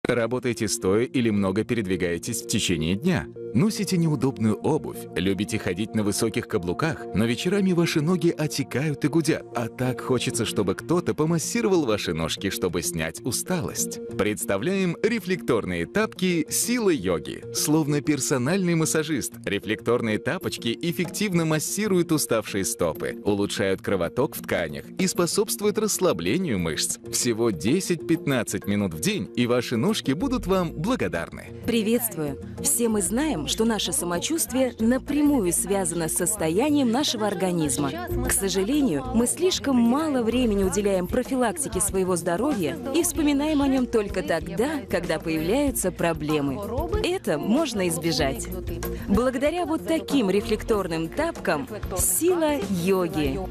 Работаете стоя или много передвигаетесь в течение дня? Носите неудобную обувь, любите ходить на высоких каблуках, но вечерами ваши ноги отекают и гудят, а так хочется, чтобы кто-то помассировал ваши ножки, чтобы снять усталость. Представляем рефлекторные тапки «Сила йоги». Словно персональный массажист, рефлекторные тапочки эффективно массируют уставшие стопы, улучшают кровоток в тканях и способствуют расслаблению мышц. Всего 10-15 минут в день, и ваши ножки будут вам благодарны. Приветствую! Все мы знаем, что наше самочувствие напрямую связано с состоянием нашего организма. К сожалению, мы слишком мало времени уделяем профилактике своего здоровья и вспоминаем о нем только тогда, когда появляются проблемы. Это можно избежать. Благодаря вот таким рефлекторным тапкам «Сила йоги».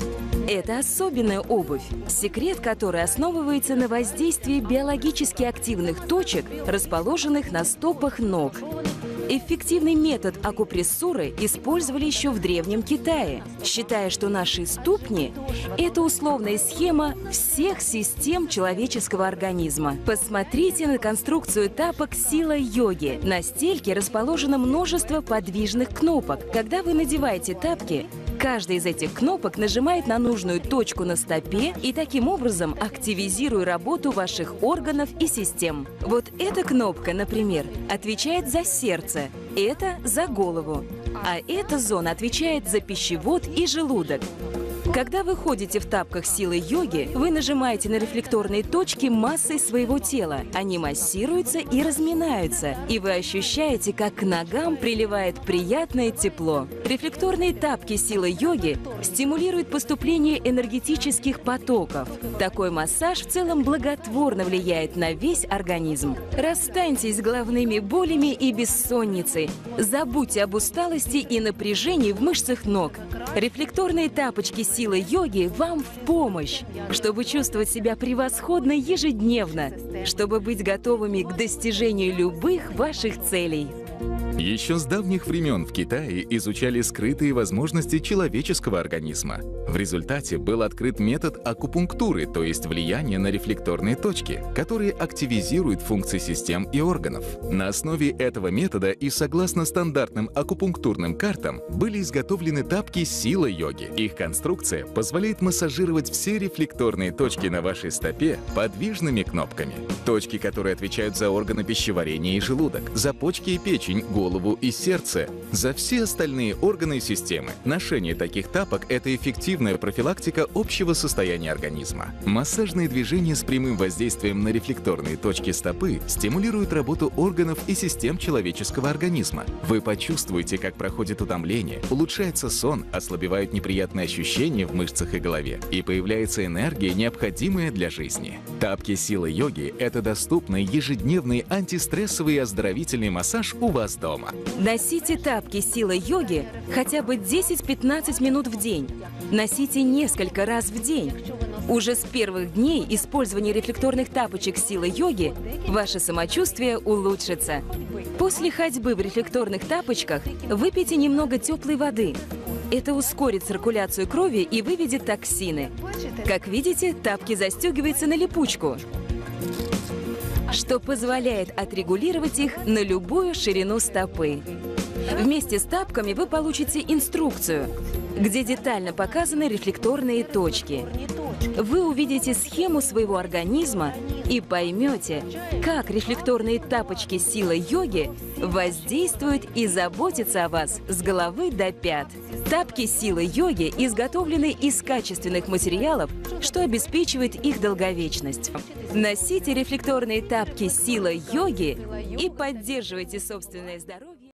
Это особенная обувь, секрет которой основывается на воздействии биологически активных точек, расположенных на стопах ног. Эффективный метод акупрессуры использовали еще в Древнем Китае, считая, что наши ступни – это условная схема всех систем человеческого организма. Посмотрите на конструкцию тапок «Сила йоги». На стельке расположено множество подвижных кнопок. Когда вы надеваете тапки, каждая из этих кнопок нажимает на нужную точку на стопе и таким образом активизирует работу ваших органов и систем. Вот эта кнопка, например, отвечает за сердце, это за голову, а эта зона отвечает за пищевод и желудок. Когда вы ходите в тапках «Силы йоги», вы нажимаете на рефлекторные точки массой своего тела. Они массируются и разминаются, и вы ощущаете, как к ногам приливает приятное тепло. Рефлекторные тапки «Силы йоги» стимулируют поступление энергетических потоков. Такой массаж в целом благотворно влияет на весь организм. Расстаньтесь с головными болями и бессонницей. Забудьте об усталости и напряжении в мышцах ног. Рефлекторные тапочки «Сила йоги» вам в помощь, чтобы чувствовать себя превосходно ежедневно, чтобы быть готовыми к достижению любых ваших целей. Еще с давних времен в Китае изучали скрытые возможности человеческого организма. В результате был открыт метод акупунктуры, то есть влияние на рефлекторные точки, которые активизируют функции систем и органов. На основе этого метода и согласно стандартным акупунктурным картам были изготовлены тапки «Сила йоги». Их конструкция позволяет массажировать все рефлекторные точки на вашей стопе подвижными кнопками. Точки, которые отвечают за органы пищеварения и желудок, за почки и печень, голову и сердце, за все остальные органы и системы. Ношение таких тапок – это эффективная профилактика общего состояния организма. Массажные движения с прямым воздействием на рефлекторные точки стопы стимулируют работу органов и систем человеческого организма. Вы почувствуете, как проходит утомление, улучшается сон, ослабевают неприятные ощущения в мышцах и голове, и появляется энергия, необходимая для жизни. Тапки «Сила йоги» – это доступный ежедневный антистрессовый и оздоровительный массаж у вас дома. Носите тапки «Сила йоги» хотя бы 10-15 минут в день. Носите несколько раз в день. Уже с первых дней использования рефлекторных тапочек «Сила йоги» ваше самочувствие улучшится. После ходьбы в рефлекторных тапочках выпейте немного теплой воды. Это ускорит циркуляцию крови и выведет токсины. Как видите, тапки застегиваются на липучку, что позволяет отрегулировать их на любую ширину стопы. Вместе с тапками вы получите инструкцию, где детально показаны рефлекторные точки. Вы увидите схему своего организма и поймете, как рефлекторные тапочки «Сила йоги» воздействуют и заботятся о вас с головы до пят. Тапки «Сила йоги» изготовлены из качественных материалов, что обеспечивает их долговечность. Носите рефлекторные тапки «Сила йоги» и поддерживайте собственное здоровье.